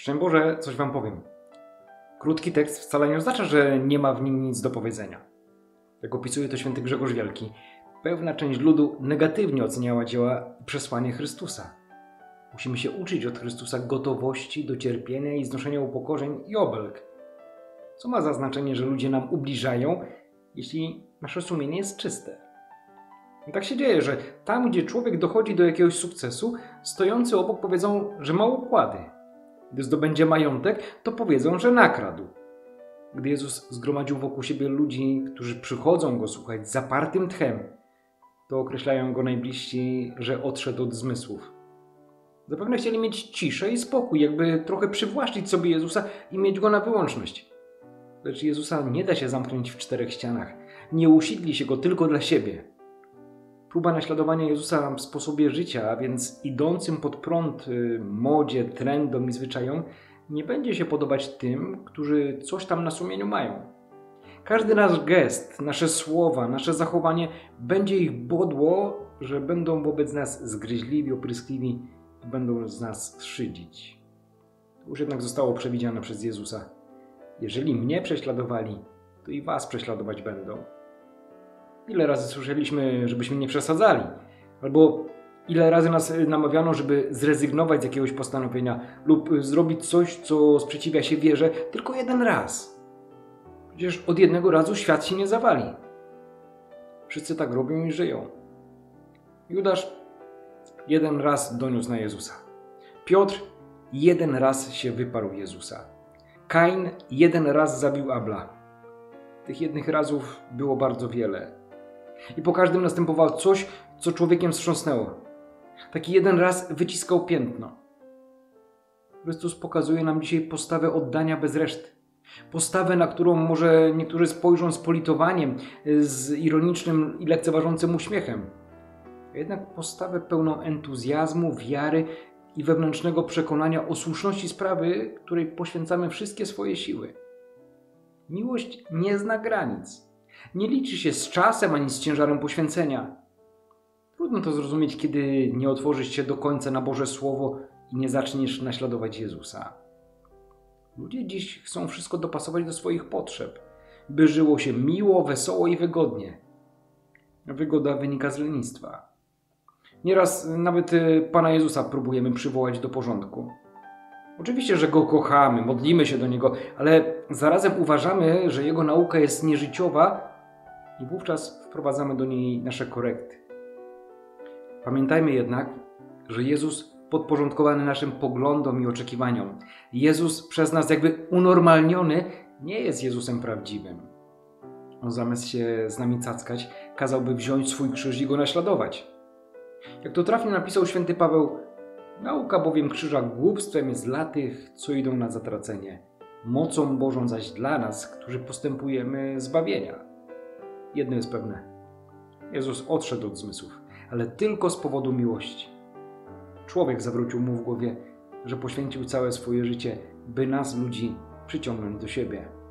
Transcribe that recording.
Szczęść Boże, coś wam powiem. Krótki tekst wcale nie oznacza, że nie ma w nim nic do powiedzenia. Jak opisuje to święty Grzegorz Wielki, pewna część ludu negatywnie oceniała dzieła i przesłanie Chrystusa. Musimy się uczyć od Chrystusa gotowości do cierpienia i znoszenia upokorzeń i obelg. Co ma za znaczenie, że ludzie nam ubliżają, jeśli nasze sumienie jest czyste? I tak się dzieje, że tam, gdzie człowiek dochodzi do jakiegoś sukcesu, stojący obok powiedzą, że ma układy. Gdy zdobędzie majątek, to powiedzą, że nakradł. Gdy Jezus zgromadził wokół siebie ludzi, którzy przychodzą Go słuchać z zapartym tchem, to określają Go najbliżsi, że odszedł od zmysłów. Zapewne chcieli mieć ciszę i spokój, jakby trochę przywłaszczyć sobie Jezusa i mieć Go na wyłączność. Lecz Jezusa nie da się zamknąć w czterech ścianach. Nie usidli się Go tylko dla siebie. Próba naśladowania Jezusa w sposobie życia, a więc idącym pod prąd modzie, trendom i zwyczajom, nie będzie się podobać tym, którzy coś tam na sumieniu mają. Każdy nasz gest, nasze słowa, nasze zachowanie będzie ich bodło, że będą wobec nas zgryźliwi, opryskliwi i będą z nas szydzić. To już jednak zostało przewidziane przez Jezusa. Jeżeli mnie prześladowali, to i was prześladować będą. Ile razy słyszeliśmy, żebyśmy nie przesadzali? Albo ile razy nas namawiano, żeby zrezygnować z jakiegoś postanowienia lub zrobić coś, co sprzeciwia się wierze, tylko jeden raz. Przecież od jednego razu świat się nie zawali. Wszyscy tak robią i żyją. Judasz jeden raz doniósł na Jezusa. Piotr jeden raz się wyparł Jezusa. Kain jeden raz zabił Abla. Tych jednych razów było bardzo wiele. I po każdym następowało coś, co człowiekiem wstrząsnęło. Taki jeden raz wyciskał piętno. Chrystus pokazuje nam dzisiaj postawę oddania bez reszty. Postawę, na którą może niektórzy spojrzą z politowaniem, z ironicznym i lekceważącym uśmiechem. A jednak postawę pełną entuzjazmu, wiary i wewnętrznego przekonania o słuszności sprawy, której poświęcamy wszystkie swoje siły. Miłość nie zna granic. Nie liczy się z czasem ani z ciężarem poświęcenia. Trudno to zrozumieć, kiedy nie otworzysz się do końca na Boże Słowo i nie zaczniesz naśladować Jezusa. Ludzie dziś chcą wszystko dopasować do swoich potrzeb, by żyło się miło, wesoło i wygodnie. Wygoda wynika z lenistwa. Nieraz nawet Pana Jezusa próbujemy przywołać do porządku. Oczywiście, że Go kochamy, modlimy się do Niego, ale zarazem uważamy, że Jego nauka jest nieżyciowa i wówczas wprowadzamy do niej nasze korekty. Pamiętajmy jednak, że Jezus podporządkowany naszym poglądom i oczekiwaniom, Jezus przez nas jakby unormalniony, nie jest Jezusem prawdziwym. On zamiast się z nami cackać, kazałby wziąć swój krzyż i Go naśladować. Jak to trafnie napisał święty Paweł, nauka bowiem krzyża głupstwem jest dla tych, co idą na zatracenie, mocą Bożą zaś dla nas, którzy postępujemy zbawienia. Jedno jest pewne. Jezus odszedł od zmysłów, ale tylko z powodu miłości. Człowiek zawrócił mu w głowie, że poświęcił całe swoje życie, by nas, ludzi, przyciągnąć do siebie.